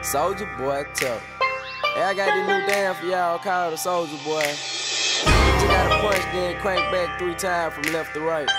Soulja Boy tough. Hey, I got this new dance for y'all called the Soulja Boy. You gotta punch, then crank back 3 times from left to right.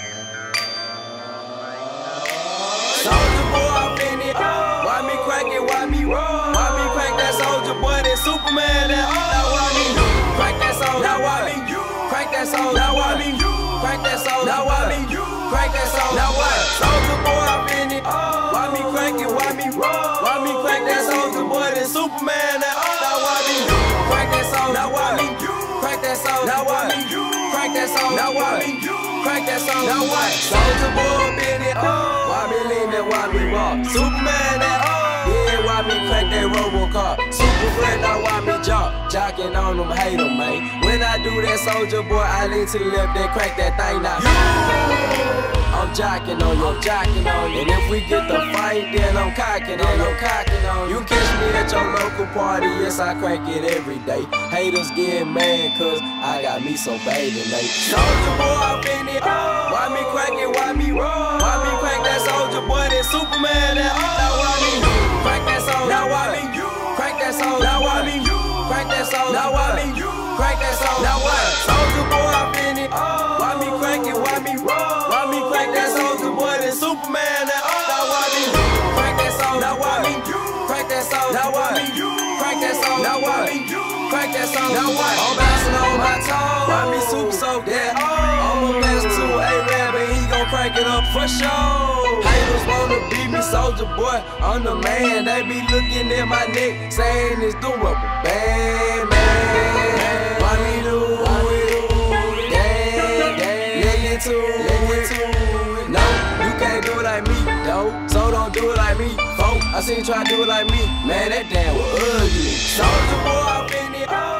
Soulja Boy up in it. Why me crank it? Why me roll? Why me crank that Soulja Boy? That Superman? That now why me crank that Soulja? Now why me crank that Soulja? Now why me crank that Soulja? Now why me crank that Soulja? Now what? Soulja Boy up in it. Why me crank it? Why me roll? Why me crank that Soulja Boy? That Superman? That now why me crank that Soulja? Now why me crank that Soulja? Now why me crank that Soulja? Now why me crank that Soulja? Now what? Soulja Boy up in it. Why me lean that? Why me walk? Superman that. Yeah, why me crank that Robocar? Superman, now why me jocking on them, hate them, man. When I do that Soulja Boy, I lean to the left, then crank that thing now. I'm jocking on you, jocking on you. And if we get the fight, then I'm cocking on you, cocking on you. You catch me at your local party, yes, I crank it every day. Haters get mad, cause I got me so bad today. Soulja Boy up in it. Why me crank it? Why me roll? Why me crank that Soulja Boy? That Superman? That now why me crank that Soulja? Now why me crank that Soulja? Now why me crank that Soulja? Now why me crank that Soulja? Now what? Soulja Boy up in it. Why me crank it? Why me roll? Why me crank that Soulja Boy? That Superman? That now why me crank that Soulja? Now why me crank that Soulja? Now why me crank that Soulja? Now why me crank that Soulja? Now what? I'm bouncing on my toes. Why me super soak that? I'm a mess too, A-Rab, and he gon' crank it up for sure. Haters wanna beat me, Soulja Boy, I'm the man. They be looking at my neck, saying it's the rubber band, man. Why me do it? Let it too. No, you can't do it like me, though. So don't do it like me, folk. I seen you try to do it like me, man. That damn was ugly. Soulja Boy up in it.